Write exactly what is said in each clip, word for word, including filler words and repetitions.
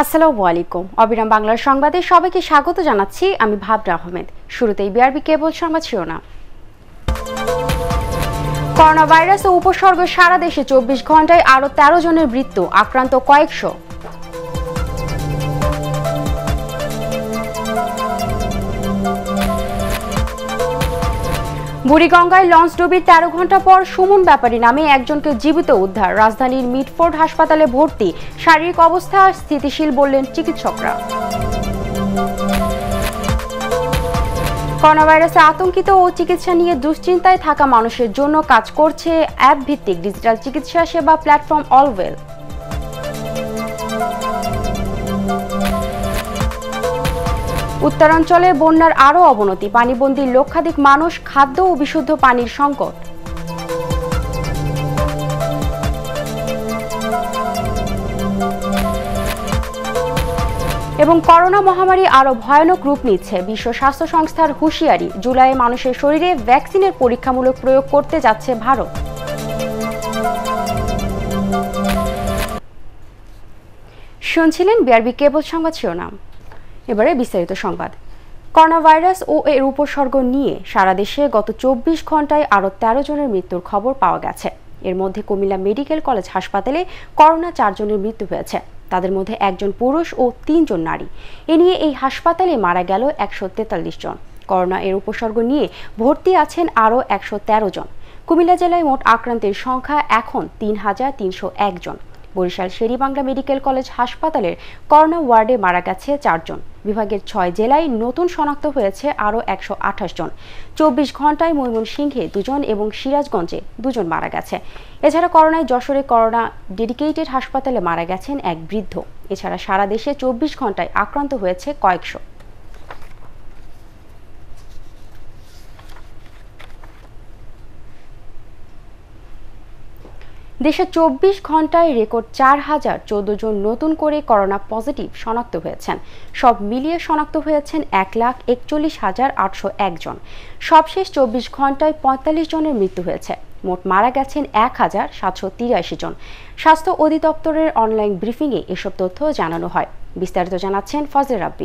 আসসালামু আলাইকুম। অবিরাম বাংলার সংবাদে সবাইকে স্বাগত জানাচ্ছি। আমি ভাবনা আহমেদ। শুরুতেই বিআরবি কেবল সংবাদ শিরোনাম। করোনা ভাইরাস ও উপসর্গ সারা দেশে চব্বিশ ঘন্টায় আরও তেরো জনের মৃত্যু, আক্রান্ত কয়েকশো। বুড়িগঙ্গায় লঞ্চ ডুবির তেরো ঘন্টা পর সুমন ব্যাপারী নামে একজনকে জীবিত উদ্ধার। রাজধানীর মিটফোর্ড হাসপাতালে ভর্তি, শারীরিক অবস্থা স্থিতিশীল বললেন চিকিৎসকরা। করোনা ভাইরাসে আতঙ্কিত ও চিকিৎসা নিয়ে দুশ্চিন্তায় থাকা মানুষের জন্য কাজ করছে অ্যাপ ভিত্তিক ডিজিটাল চিকিৎসা সেবা প্ল্যাটফর্ম অলওয়েল। উত্তরাঞ্চলে বন্যার আরও অবনতি, পানিবন্দী লক্ষাধিক মানুষ, খাদ্য ও বিশুদ্ধ পানির সংকট। এবং করোনা মহামারী আরও ভয়ানক রূপ নিচ্ছে, বিশ্ব স্বাস্থ্য সংস্থার হুঁশিয়ারি, জুলাইয়ে মানুষের শরীরে ভ্যাকসিনের পরীক্ষামূলক প্রয়োগ করতে যাচ্ছে ভারত। শুনছিলেন বিআরবি কেবল সংবাদ শিরোনাম। এবারে বিস্তারিত সংবাদ। করোনা ভাইরাস ও এর উপসর্গ নিয়ে সারা দেশে গত চব্বিশ ঘন্টায় আরও তেরো জনের মৃত্যুর খবর পাওয়া গেছে। এর মধ্যে কুমিল্লা মেডিকেল কলেজ হাসপাতালে করোনা চারজনের মৃত্যু হয়েছে। তাদের মধ্যে একজন পুরুষ ও তিনজন নারী। এ নিয়ে এই হাসপাতালে মারা গেল একশো তেতাল্লিশ জন। করোনা এর উপসর্গ নিয়ে ভর্তি আছেন আরও একশো তেরো জন। কুমিল্লা জেলায় মোট আক্রান্তের সংখ্যা এখন তিন হাজার তিনশো এক জন। বরিশাল শেরেবাংলা মেডিকেল কলেজ হাসপাতালের করোনা ওয়ার্ডে মারা গেছে চারজন। বিভাগের ছয় জেলায় নতুন শনাক্ত হয়েছে আরও একশো আঠাশ জন। চব্বিশ ঘন্টায় ময়মনসিংহে দুজন এবং সিরাজগঞ্জে দুজন মারা গেছে। এছাড়া করোনায় যশোরে করোনা ডেডিকেটেড হাসপাতালে মারা গেছেন এক বৃদ্ধ। এছাড়া সারা দেশে চব্বিশ ঘন্টায় আক্রান্ত হয়েছে কয়েকশো। দেশে চব্বিশ ঘন্টায় রেকর্ড চার হাজার চোদ্দ জন নতুন করে করোনা পজিটিভ শনাক্ত হয়েছেন। সব মিলিয়ে শনাক্ত হয়েছেন এক লাখ একচল্লিশ হাজার আটশো এক জন। সবশেষ চব্বিশ ঘন্টায় পঁয়তাল্লিশ জনের মৃত্যু হয়েছে। মোট মারা গেছেন এক হাজার সাতশো তিরাশি জন। স্বাস্থ্য অধিদপ্তরের অনলাইন ব্রিফিংয়ে এসব তথ্য জানানো হয়। বিস্তারিত জানাচ্ছেন ফজলে রাব্বি।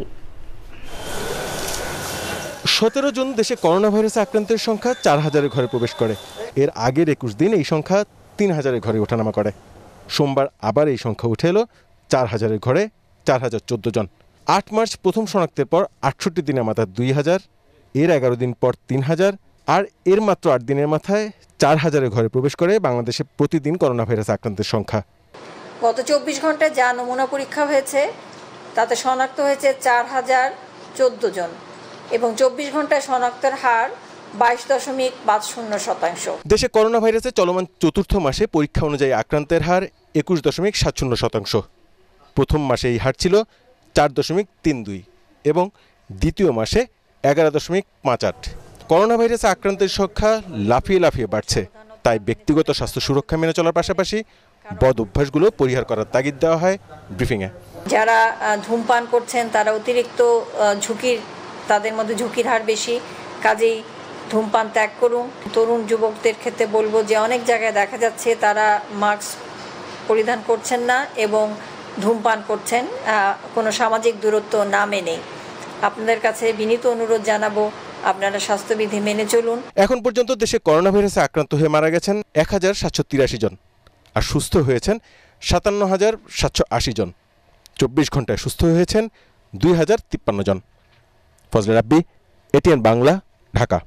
সতেরো জন দেশে করোনা ভাইরাসে আক্রান্তের সংখ্যা চার হাজারের ঘরে প্রবেশ করে। এর আগের একুশ দিন এই সংখ্যা তিন হাজারের ঘরে ওঠানামা করে। সোমবার আবার এই সংখ্যা উঠে এলো চার হাজারের ঘরে চার হাজার চোদ্দ জন। আট মার্চ প্রথম শনাক্তের পর আটষট্টি দিনের মাথায় দুই হাজার, এর এগারো দিন পর তিন হাজার, আর এর মাত্র আট দিনের মাথায় চার হাজারের ঘরে প্রবেশ করে বাংলাদেশে প্রতিদিন করোনা ভাইরাস আক্রান্তের সংখ্যা। গত চব্বিশ ঘন্টায় যা নমুনা পরীক্ষা হয়েছে তাতে শনাক্ত হয়েছে চার হাজার চোদ্দ জন এবং চব্বিশ ঘন্টায় শনাক্তের হার বাইশ দশমিক পাঁচ শূন্য শতাংশ। দেশে করোনা ভাইরাসে চলমান চতুর্থ মাসে পরীক্ষা অনুযায়ী আক্রান্তের হার একুশ দশমিক সাত শূন্য শতাংশ। প্রথম মাসে এই হার ছিল চার দশমিক তিন দুই এবং দ্বিতীয় মাসে এগারো দশমিক পাঁচ আট। করোনা ভাইরাসে আক্রান্তের সংখ্যা লাফিয়ে লাফিয়ে বাড়ছে। তাই ব্যক্তিগত স্বাস্থ্য সুরক্ষা মেনে চলার পাশাপাশি বদ অভ্যাসগুলো পরিহার করার তাগিদ দেওয়া হয় ব্রিফিংয়ে। যারা ধূমপান করছেন তারা অতিরিক্ত ঝুঁকির, তাদের মধ্যে ঝুঁকির হার বেশি, কাজেই ধূমপান ত্যাগ করুন। তরুণ যুবকদের ক্ষেত্রে বলবো যে অনেক জায়গায় দেখা যাচ্ছে তারা মাস্ক পরিধান করছেন না এবং ধূমপান করছেন কোনো সামাজিক দূরত্ব না মেনে। আপনাদের কাছে বিনীত অনুরোধ জানাবো আপনারা স্বাস্থ্যবিধি মেনে চলুন। এখন পর্যন্ত দেশে করোনা ভাইরাসে আক্রান্ত হয়ে মারা গেছেন এক হাজার সাতশো তিরাশি জন আর সুস্থ হয়েছেন সাতান্ন হাজার সাতশো আশি জন। চব্বিশ ঘন্টায় সুস্থ হয়েছেন দুই হাজার তিপ্পান্ন জন। ফজলে রাব্বি, এটিএন বাংলা, ঢাকা।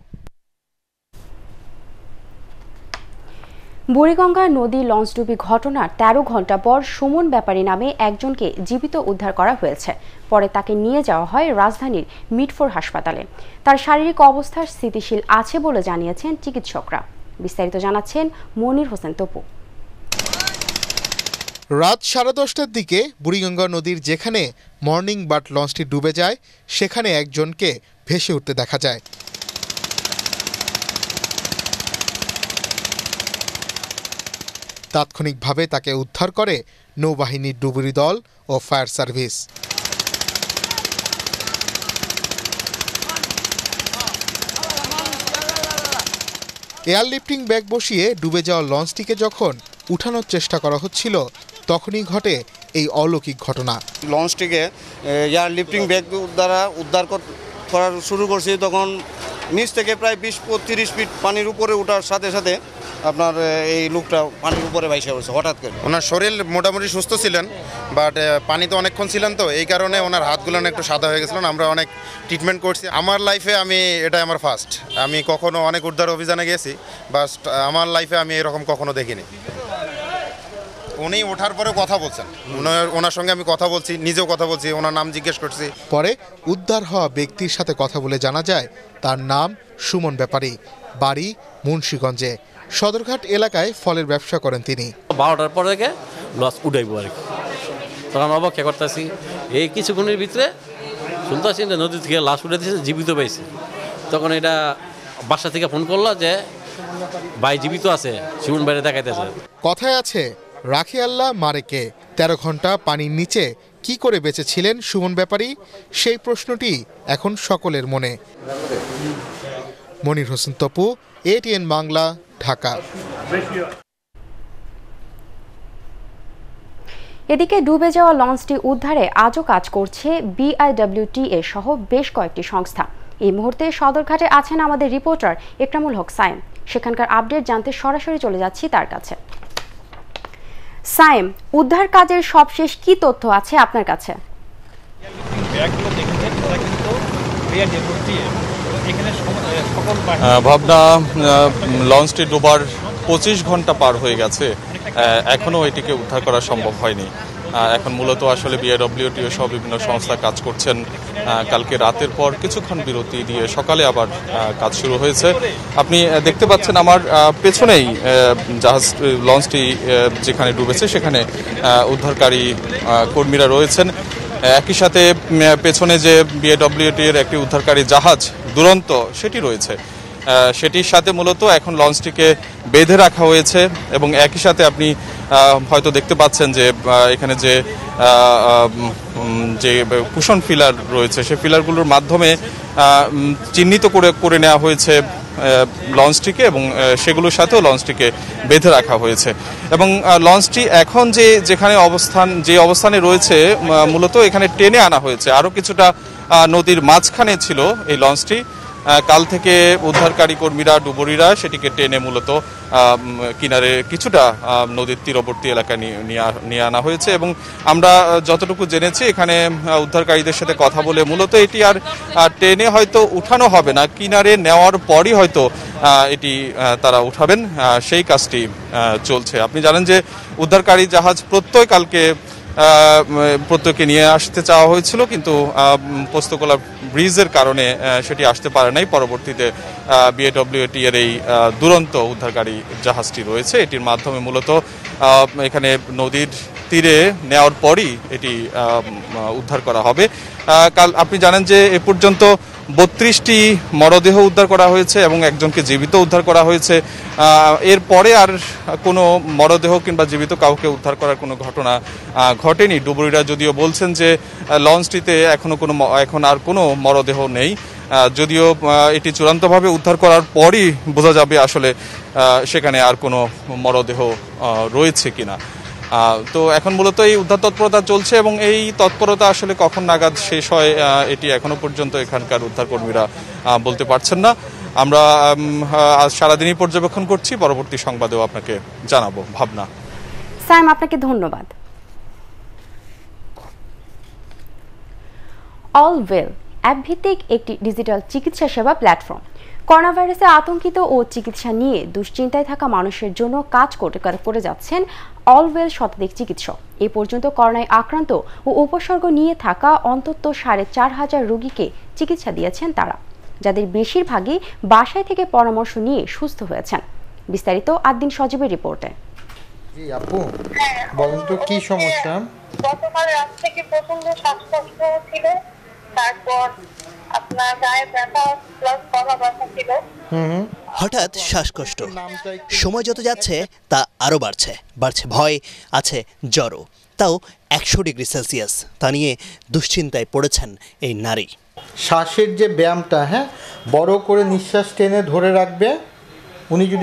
বুড়িগঙ্গা নদী লঞ্চডুবি ঘটনার তেরো ঘন্টা পর সুমন ব্যাপারী নামে একজনকে জীবিত উদ্ধার করা হয়েছে। পরে তাকে নিয়ে যাওয়া হয় রাজধানীর মিটফোর্ড হাসপাতালে। তার শারীরিক অবস্থা স্থিতিশীল আছে বলে জানিয়েছেন চিকিৎসকরা। বিস্তারিত জানাচ্ছেন মনির হোসেন তপু। রাত সাড়ে দশটার দিকে বুড়িগঙ্গা নদীর যেখানে মর্নিং বাট লঞ্চটি ডুবে যায় সেখানে একজনকে ভেসে উঠতে দেখা যায়। তাৎক্ষণিকভাবে তাকে উদ্ধার করে নৌবাহিনীর ডুবুরি দল ও ফায়ার সার্ভিস। এয়ারলিফটিং ব্যাগ বসিয়ে ডুবে যাওয়া লঞ্চটিকে যখন উঠানোর চেষ্টা করা হচ্ছিল তখনই ঘটে এই অলৌকিক ঘটনা। লঞ্চটিকে এয়ার লিফটিং ব্যাগ দ্বারা উদ্ধার করার শুরু করছি, তখন নিচ থেকে প্রায় বিশ পঁয়ত্রিশ ফিট পানির উপরে ওঠার সাথে সাথে আপনার এই লোকটা পানির উপরে ভাইসা পড়ছে হঠাৎ করে। ওনার শরীর মোটামুটি সুস্থ ছিলেন, বাট পানিতে অনেকক্ষণ ছিলেন, তো এই কারণে ওনার হাতগুলো একটু সাদা হয়ে গেছিলেন। আমরা অনেক ট্রিটমেন্ট করছি। আমার লাইফে আমি এটা আমার ফার্স্ট, আমি কখনো অনেক উদ্ধার অভিযানে গেছি, বাট আমার লাইফে আমি এরকম কখনো দেখিনি। উনি ওঠার পরে কথা বলছেন, ওনার সঙ্গে আমি কথা বলছি, নিজেও কথা বলছি, ওনার নাম জিজ্ঞেস করছি। পরে উদ্ধার হওয়া ব্যক্তির সাথে কথা বলে জানা যায় তার নাম সুমন ব্যাপারী, বাড়ি মুন্সিগঞ্জে। সদরঘাট এলাকায় ফলের ব্যবসা করেন তিনি। বারোটার পর থেকে লস উঠাইবো আর কি, তখন অবক্ষা করতেছি। এই কিছুক্ষণের ভিতরে শুনতেছি যে নদী থেকে লাশ উঠে দিয়েছে, জীবিত পাইছে। তখন এটা বাসা থেকে ফোন করলো যে ভাই জীবিত আছে, সুমন বাইরে দেখাইতেছে। কথায় আছে রাখে আল্লাহ মারে কে। তেরো ঘন্টা পানির নিচে কি করে বেঁচেছিলেন সুমন ব্যাপারী, সেই প্রশ্নটি এখন সকলের মনে। মনির হোসেন তপু, এটিএন বাংলা, ঢাকা। এদিকে ডুবে যাওয়া লঞ্চটি উদ্ধারে আজও কাজ করছে বিআইডব্লিউটিএ সহ বেশ কয়েকটি সংস্থা। এই মুহূর্তে সদরঘাটে আছেন আমাদের রিপোর্টার একরামুল হক সাইম। সেখানকার আপডেট জানতে সরাসরি চলে যাচ্ছি তার কাছে। সাইম, উদ্ধার কাজের সবশেষ কি তথ্য আছে আপনার কাছে? ভাবনা, লঞ্চটি ডোবার পঁচিশ ঘন্টা পার হয়ে গেছে, এখনো এটিকে উদ্ধার করা সম্ভব হয়নি। এখন মূলত আসলে বিআইডব্লিউটিও সহ বিভিন্ন সংস্থা কাজ করছেন। কালকে রাতের পর কিছুক্ষণ বিরতি দিয়ে সকালে আবার কাজ শুরু হয়েছে। আপনি দেখতে পাচ্ছেন আমার পেছনেই জাহাজ লঞ্চটি যেখানে ডুবেছে সেখানে উদ্ধারকারী কর্মীরা রয়েছেন। একই সাথে পেছনে যে বিআইডব্লিউটি এর একটি উদ্ধারকারী জাহাজ দুরন্ত সেটি রয়েছে, সেটির সাথে মূলত এখন লঞ্চটিকে বেঁধে রাখা হয়েছে। এবং একই সাথে আপনি হয়তো দেখতে পাচ্ছেন যে এখানে যে যে কুশন ফিলার রয়েছে সেই ফিলারগুলোর মাধ্যমে চিহ্নিত করে করে নেওয়া হয়েছে লঞ্চটিকে, এবং সেগুলোর সাথেও লঞ্চটিকে বেঁধে রাখা হয়েছে। এবং লঞ্চটি এখন যে যেখানে অবস্থান যে অবস্থানে রয়েছে মূলত এখানে টেনে আনা হয়েছে। আরও কিছুটা নদীর মাঝখানে ছিল এই লঞ্চটি। কাল থেকে উদ্ধারকারী কর্মীরা ডুবুরিরা সেটিকে টেনে মূলত কিনারে কিছুটা নদীর তীরবর্তী এলাকায় নিয়ে আনা হয়েছে। এবং আমরা যতটুকু জেনেছি এখানে উদ্ধারকারীদের সাথে কথা বলে মূলত এটি আর টেনে হয়তো উঠানো হবে না, কিনারে নেওয়ার পরই হয়তো এটি তারা উঠাবেন, সেই কাজটি চলছে। আপনি জানেন যে উদ্ধারকারী জাহাজ প্রত্যয় কালকে প্রত্যেককে নিয়ে আসতে চাওয়া হয়েছিল, কিন্তু পোস্তকোলা ব্রিজের কারণে সেটি আসতে পারে নাই। পরবর্তীতে বিআইডব্লিউটি এর এই দুরন্ত উদ্ধারকারী জাহাজটি রয়েছে, এটির মাধ্যমে মূলত এখানে নদীর তীরে নেওয়ার পরই এটি উদ্ধার করা হবে। কাল আপনি জানেন যে এ পর্যন্ত বত্রিশটি মরদেহ উদ্ধার করা হয়েছে এবং একজনকে জীবিত উদ্ধার করা হয়েছে। এরপরে আর কোনো মরদেহ কিংবা জীবিত কাউকে উদ্ধার করার কোনো ঘটনা ঘটেনি। ডুবুরিরা যদিও বলছেন যে লঞ্চটিতে এখনো কোনো এখন আর কোনো মরদেহ নেই, যদিও এটি চূড়ান্তভাবে উদ্ধার করার পরই বোঝা যাবে আসলে সেখানে আর কোনো মরদেহ রয়েছে কিনা। তো এখন মূলত এই উদ্ধার তৎপরতা চলছে এবং এই তৎপরতা আসলে কখন নাগাদ শেষ হয় এটি এখনো পর্যন্ত এখানকার উদ্ধারকর্মীরা বলতে পারছেন না। আমরা আজ সারাদিনই পর্যবেক্ষণ করছি, পরবর্তী সংবাদেও আপনাকে জানাবো। ভাবনা। সাইম, আপনাকে ধন্যবাদ। অল ওয়েল অ্যাপ ভিত্তিক একটি ডিজিটাল চিকিৎসা সেবা প্ল্যাটফর্ম করোনা ভাইরাসে আতঙ্কিত ও চিকিৎসা নিয়ে দুশ্চিন্তায় থাকা মানুষের জন্য কাজ করে যাচ্ছেন অল ওয়েল শতাধিক চিকিৎসক। এ পর্যন্ত করোনায় আক্রান্ত ও উপসর্গ নিয়ে থাকা অন্তত সাড়ে চার হাজার রোগীকে চিকিৎসা দিয়েছেন তারা, যাদের বেশিরভাগই বাসায় থেকে পরামর্শ নিয়ে সুস্থ হয়েছেন। বিস্তারিত আদ্দিন সজীবের রিপোর্টে। জি আপু, বলুন তো কি সমস্যা? গতকাল রাত থেকে প্রচন্ড শ্বাসকষ্ট ছিল, তারপর আপনার গায়ে ব্যথা প্লাস গলা ব্যথা ছিল। হঠাৎ শ্বাসকষ্ট, সময় যত যাচ্ছে তা আরো বাড়ছে বাড়ছে ভয়, আছে জ্বরও, তাও একশো ডিগ্রি সেলসিয়াস। তা নিয়ে দুশ্চিন্তায় পড়েছেন এই নারী। শ্বাসের যে ব্যায়ামটা, হ্যাঁ, বড় করে নিঃশ্বাস টেনে ধরে রাখবে। উনি যদি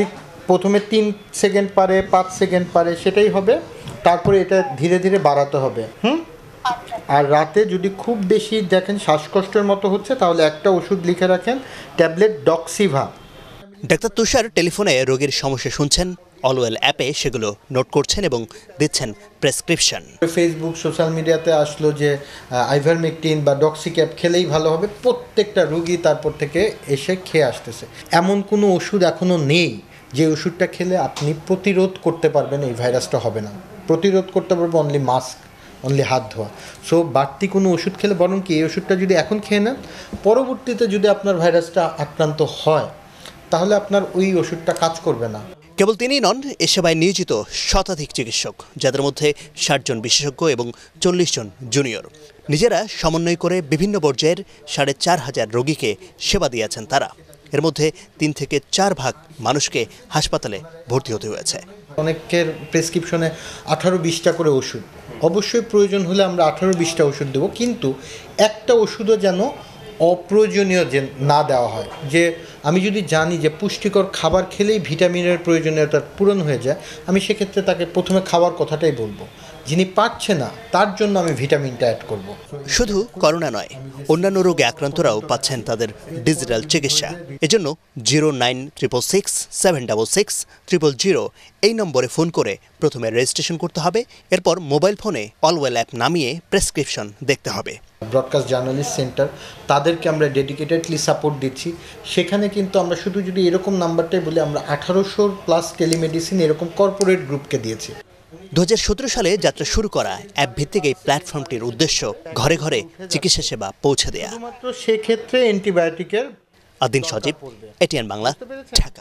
প্রথমে তিন সেকেন্ড পারে, পাঁচ সেকেন্ড পারে, সেটাই হবে। তারপরে এটা ধীরে ধীরে বাড়াতে হবে। হুম আর রাতে যদি খুব বেশি দেখেন শ্বাসকষ্টের মতো হচ্ছে, তাহলে একটা ওষুধ লিখে রাখেন, ট্যাবলেট ডক্সিভা। ডাক্তার তুষার টেলিফোনে রোগীর সমস্যা শুনছেন, অলওয়েল অ্যাপে সেগুলো নোট করছেন এবং দিচ্ছেন প্রেসক্রিপশন। ফেসবুক সোশ্যাল মিডিয়াতে আসলো যে আইভারমেকটিন বা ডক্সিক্যাপ খেলেই ভালো হবে, প্রত্যেকটা রোগী তারপর থেকে এসে খেয়ে আসতেছে। এমন কোনো ওষুধ এখনও নেই যে ওষুধটা খেলে আপনি প্রতিরোধ করতে পারবেন এই ভাইরাসটা হবে না। প্রতিরোধ করতে পারবে অনলি মাস্ক, অনলি হাত ধোয়া। সো বাড়তি কোনো ওষুধ খেলে বরং কি এই ওষুধটা যদি এখন খেয়ে নেন, পরবর্তীতে যদি আপনার ভাইরাসটা আক্রান্ত হয় তাহলে আপনার ওই ওষুধটা কাজ করবে না। কেবল তিনিই নন, এ সেবায় নিয়োজিত শতাধিক চিকিৎসক, যাদের মধ্যে ষাট জন বিশেষজ্ঞ এবং চল্লিশ জন জুনিয়র। নিজেরা সমন্বয় করে বিভিন্ন পর্যায়ের সাড়ে চার হাজার রোগীকে সেবা দিয়েছেন তারা। এর মধ্যে তিন থেকে চার ভাগ মানুষকে হাসপাতালে ভর্তি হতে হয়েছে। অনেকের প্রেসক্রিপশনে আঠারো বিশটা করে ওষুধ, অবশ্যই প্রয়োজন হলে আমরা আঠারো বিশটা ওষুধ দেবো, কিন্তু একটা ওষুধও যেন অপ্রয়োজনীয় যে না দেওয়া হয়। যে আমি যদি জানি যে পুষ্টিকর খাবার খেলেই ভিটামিনের প্রয়োজনীয়তা পূরণ হয়ে যায়, আমি সেক্ষেত্রে তাকে প্রথমে খাওয়ার কথাটাই বলবো। যিনি পারছে না তার জন্য আমি ভিটামিনটা অ্যাড করব। শুধু করোনা নয়, অন্যান্য রোগে আক্রান্তরাও পাচ্ছেন তাদের ডিজিটাল চিকিৎসা। এজন্য zero nine triple six seven double six triple zero এই নম্বরে ফোন করে প্রথমে রেজিস্ট্রেশন করতে হবে। এরপর মোবাইল ফোনে অলওয়েল অ্যাপ নামিয়ে প্রেসক্রিপশন দেখতে হবে। ব্রডকাস্ট জার্নালিস্ট সেন্টার, তাদেরকে আমরা ডেডিকেটেডলি সাপোর্ট দিচ্ছি। সেখানে কিন্তু আমরা শুধু যদি এরকম নাম্বারটাই বলি, আমরা আঠারোশোর প্লাস টেলিমেডিসিন এরকম কর্পোরেট গ্রুপকে দিয়েছি। দু হাজার সতেরো সালে যাত্রা শুরু করা অ্যাপ ভিত্তিক এই প্ল্যাটফর্মটির উদ্দেশ্য ঘরে ঘরে চিকিৎসা সেবা পৌঁছে দেয়া। শুধুমাত্র সেক্ষেত্রে অ্যান্টিবায়োটিকের। আদিন সজীব, এটিএন বাংলা, ঢাকা।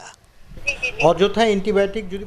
অযথা অ্যান্টিবায়োটিক যদি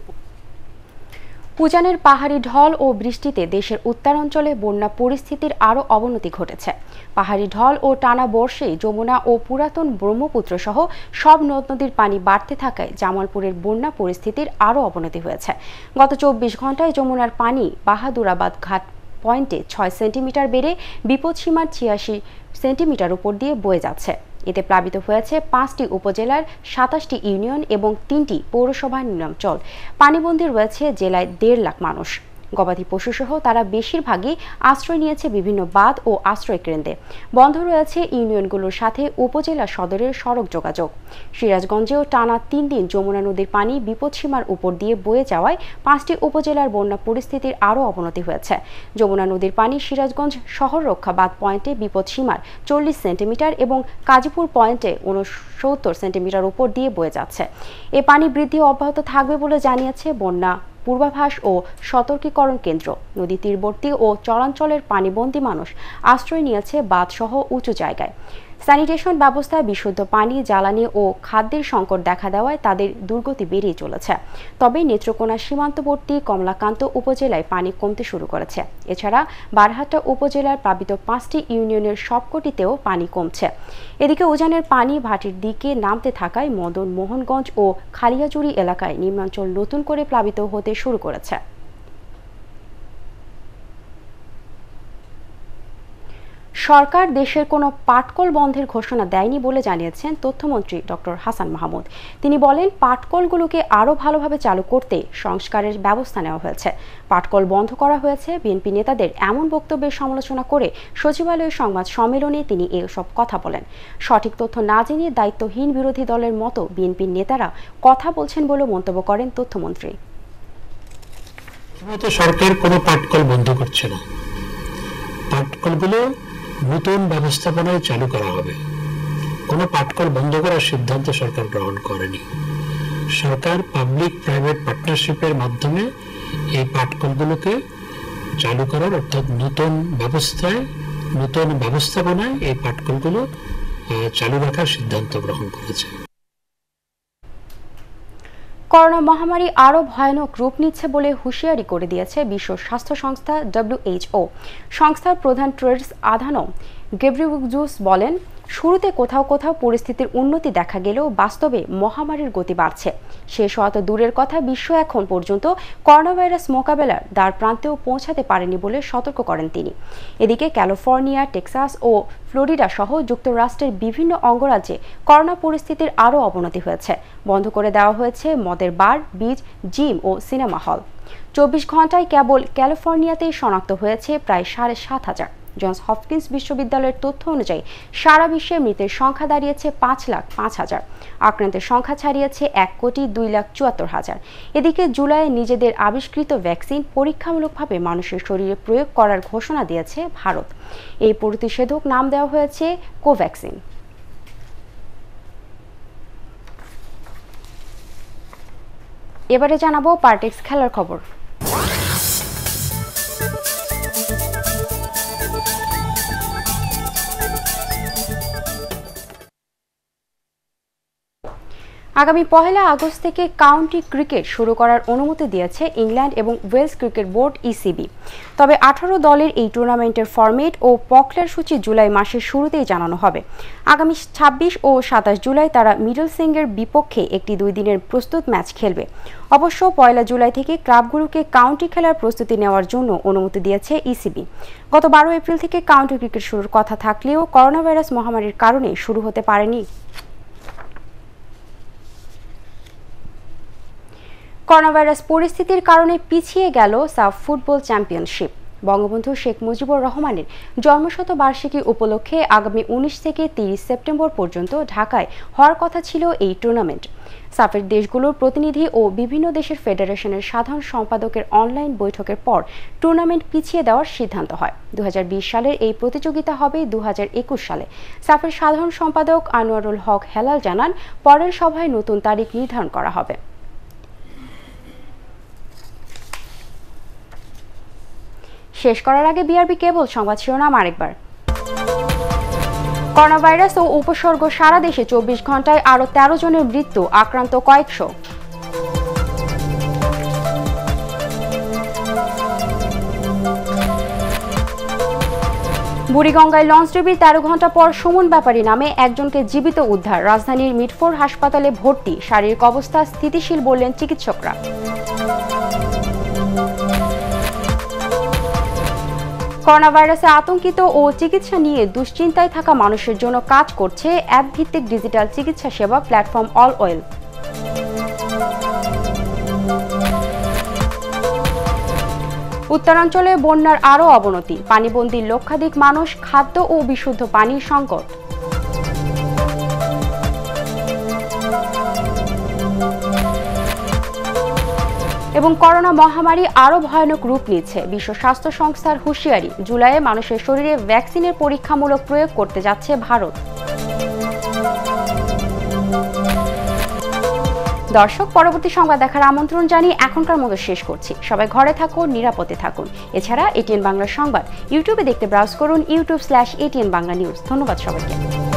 উজানের পাহাড়ি ঢল ও বৃষ্টিতে দেশের উত্তরাঞ্চলে বন্যা পরিস্থিতির আরও অবনতি ঘটেছে। পাহাড়ি ঢল ও টানা বর্ষেই যমুনা ও পুরাতন ব্রহ্মপুত্র সহ সব নদ নদীর পানি বাড়তে থাকায় জামালপুরের বন্যা পরিস্থিতির আরও অবনতি হয়েছে। গত চব্বিশ ঘন্টায় যমুনার পানি বাহাদুরাবাদ ঘাট পয়েন্টে ছয় সেন্টিমিটার বেড়ে বিপদসীমার ছিয়াশি সেন্টিমিটার উপর দিয়ে বয়ে যাচ্ছে। এতে প্লাবিত হয়েছে পাঁচটি উপজেলার সাতাশটি ইউনিয়ন এবং তিনটি পৌরসভার নিম্নাঞ্চল। পানিবন্দী রয়েছে জেলায় দেড় লাখ মানুষ। গবাদি পশুসহ তারা বেশিরভাগই আশ্রয় নিয়েছে বিভিন্ন বাঁধ ও আশ্রয় কেন্দ্রে। বন্ধ রয়েছে ইউনিয়নগুলোর সাথে উপজেলা সদরের সড়ক যোগাযোগ। সিরাজগঞ্জেও টানা তিন দিন যমুনা নদীর পানি বিপদসীমার উপর দিয়ে বয়ে যাওয়ায় পাঁচটি উপজেলার বন্যা পরিস্থিতির আরও অবনতি হয়েছে। যমুনা নদীর পানি সিরাজগঞ্জ শহর রক্ষা বাঁধ পয়েন্টে বিপদসীমার চল্লিশ সেন্টিমিটার এবং কাজীপুর পয়েন্টে উনসত্তর সেন্টিমিটার উপর দিয়ে বয়ে যাচ্ছে। এ পানি বৃদ্ধি অব্যাহত থাকবে বলে জানিয়েছে বন্যা পূর্বাভাস ও সতর্কীকরণ কেন্দ্র। নদী তীরবর্তী ও চরাঞ্চলের পানিবন্দী মানুষ আশ্রয় নিয়েছে বাঁধসহ উঁচু জায়গায়। স্যানিটেশন ব্যবস্থায় বিশুদ্ধ পানি, জ্বালানি ও খাদ্যের সংকট দেখা দেওয়ায় তাদের দুর্গতি বেড়েই চলেছে। তবে নেত্রকোনা সীমান্তবর্তী কমলাকান্ত উপজেলায় পানি কমতে শুরু করেছে। এছাড়া বারহাট্টা উপজেলার প্লাবিত পাঁচটি ইউনিয়নের সবকটিতেও পানি কমছে। এদিকে উজানের পানি ভাটির দিকে নামতে থাকায় মদন মোহনগঞ্জ ও খালিয়াজুড়ি এলাকায় নিম্নাঞ্চল নতুন করে প্লাবিত হতে শুরু করেছে। সরকার দেশের কোনো পাটকল বন্ধের ঘোষণা দেয়নি বলে জানিয়েছেন তথ্যমন্ত্রী ডক্টর হাসান মাহমুদ। তিনি বলেন, পাটকলগুলোকে আরও ভালোভাবে চালু করতে সংস্কারের ব্যবস্থা নেওয়া হয়েছে। পাটকল বন্ধ করা হয়েছে। বিএনপি নেতাদের এমন বক্তব্যের সমালোচনা করে সচিবালয়ের সংবাদ সম্মেলনে তিনি এসব কথা বলেন। সঠিক তথ্য না জেনে দায়িত্বহীন বিরোধী দলের মতো বিএনপির নেতারা কথা বলছেন বলে মন্তব্য করেন তথ্যমন্ত্রী। সরকার কোনো পাটকল বন্ধ করছে না, পাটকলগুলো নতুন ব্যবস্থাপনায় চালু করা হবে। কোনো পাটকল বন্ধ করার সিদ্ধান্ত সরকার গ্রহণ করেনি। সরকার পাবলিক প্রাইভেট পার্টনারশিপের মাধ্যমে এই পাটকলগুলোকে চালু করার, অর্থাৎ নতুন ব্যবস্থায় নতুন ব্যবস্থাপনায় এই পাটকলগুলো চালু রাখার সিদ্ধান্ত গ্রহণ করেছে। করোনা মহামারী আরও ভয়ানক রূপ নিচ্ছে বলে হুঁশিয়ারি করে দিয়েছে বিশ্ব স্বাস্থ্য সংস্থা ডব্লিউএইচও। সংস্থার প্রধান টেড্রোস আধানম গেব্রিয়েসুস বলেন, শুরুতে কোথাও কোথাও পরিস্থিতির উন্নতি দেখা গেলেও বাস্তবে মহামারীর গতি বাড়ছে। শেষ হওয়া তো দূরের কথা, বিশ্ব এখন পর্যন্ত করোনা ভাইরাস মোকাবেলার দ্বার প্রান্তেও পৌঁছাতে পারেনি বলে সতর্ক করেন তিনি। এদিকে ক্যালিফোর্নিয়া, টেক্সাস ও ফ্লোরিডা সহ যুক্তরাষ্ট্রের বিভিন্ন অঙ্গরাজ্যে করোনা পরিস্থিতির আরও অবনতি হয়েছে। বন্ধ করে দেওয়া হয়েছে মদের বার, বিচ, জিম ও সিনেমা হল। চব্বিশ ঘন্টায় কেবল ক্যালিফোর্নিয়াতেই শনাক্ত হয়েছে প্রায় সাড়ে সাত হাজার। জনস হপকিন্স বিশ্ববিদ্যালয়ের তথ্য অনুযায়ী সারা বিশ্বে মৃতের সংখ্যা দাঁড়িয়েছে পাঁচ লাখ পাঁচ হাজার। আক্রান্তের সংখ্যা ছাড়িয়েছে এক কোটি দুই লাখ চুয়াত্তর হাজার। এদিকে জুলাইয়ে নিজেদের আবিষ্কৃত ভ্যাকসিন পরীক্ষামূলকভাবে মানুষের শরীরে প্রয়োগ করার ঘোষণা দিয়েছে ভারত। এই প্রতিষেধক নাম দেওয়া হয়েছে কোভ্যাক্সিন। এবারে জানাবো পার্টেক্স খেলার খবর। আগামী পহেলা আগস্ট থেকে কাউন্টি ক্রিকেট শুরু করার অনুমতি দিয়েছে ইংল্যান্ড এবং ওয়েলস ক্রিকেট বোর্ড ইসিবি। তবে আঠারো দলের এই টুর্নামেন্টের ফরম্যাট ও পকলার সূচি জুলাই মাসের শুরুতেই জানানো হবে। আগামী ছাব্বিশ ও সাতাশ জুলাই তারা মিডলসিঙ্গের বিপক্ষে একটি দুই দিনের প্রস্তুত ম্যাচ খেলবে। অবশ্য পয়লা জুলাই থেকে ক্লাবগুলোকে কাউন্টি খেলার প্রস্তুতি নেওয়ার জন্য অনুমতি দিয়েছে ইসিবি। গত বারো এপ্রিল থেকে কাউন্টি ক্রিকেট শুরুর কথা থাকলেও করোনা ভাইরাস মহামারীর কারণে শুরু হতে পারেনি। করোনা ভাইরাস পরিস্থিতির কারণে পিছিয়ে গেল SAFF football championship. Bangabandhu Sheikh Mujibur রহমানের জন্মশতবার্ষিকী উপলক্ষে আগামী উনিশ থেকে তিরিশ সেপ্টেম্বর পর্যন্ত ঢাকায় হওয়ার কথা ছিল এই টুর্নামেন্ট। সাফের দেশগুলোর প্রতিনিধি ও বিভিন্ন দেশের ফেডারেশনের সাধারণ সম্পাদকের অনলাইন বৈঠকের পর টুর্নামেন্ট পিছিয়ে দেওয়ার সিদ্ধান্ত হয়। দু হাজার বিশ সালের এই প্রতিযোগিতা হবে দু হাজার একুশ সালে। সাফের সাধারণ সম্পাদক আনোয়ারুল হক হেলাল জানান, পরের সভায় নতুন তারিখ নির্ধারণ করা হবে। শেষ করার আগে বিআরবি কেবল সংবাদ শিরোনাম আরেকবার। করোনা ভাইরাস ও উপসর্গ সারা দেশে চব্বিশ ঘন্টায় আরও তেরো জনের মৃত্যু, আক্রান্ত কয়েকশো। বুড়িগঙ্গায় লঞ্চডুবির তেরো ঘন্টা পর সুমন ব্যাপারী নামে একজনকে জীবিত উদ্ধার। রাজধানীর মিটফোর হাসপাতালে ভর্তি, শারীরিক অবস্থা স্থিতিশীল বললেন চিকিৎসকরা। করোনা ভাইরাসে আতঙ্কিত ও চিকিৎসা নিয়ে দুশ্চিন্তায় থাকা মানুষের জন্য কাজ করছে অ্যাপ ভিত্তিক ডিজিটাল চিকিৎসা সেবা প্ল্যাটফর্ম অল ওয়েল। উত্তরাঞ্চলে বন্যার আরও অবনতি, পানিবন্দী লক্ষাধিক মানুষ, খাদ্য ও বিশুদ্ধ পানির সংকট। এবং করোনা মহামারী আরও ভয়ানক রূপ নিচ্ছে, বিশ্ব স্বাস্থ্য সংস্থার হুঁশিয়ারি, জুলাইয়ে মানুষের শরীরে ভ্যাকসিনের পরীক্ষামূলক প্রয়োগ করতে যাচ্ছে ভারত। দর্শক, পরবর্তী সংবাদ দেখার আমন্ত্রণ জানিয়ে এখনকার মতো শেষ করছি। সবাই ঘরে থাকুন, নিরাপদে থাকুন। এছাড়া এটিএন বাংলা সংবাদ ইউটিউবে দেখতে ব্রাউজ করুন YouTube slash ATN Bangla news. ধন্যবাদ সবাইকে।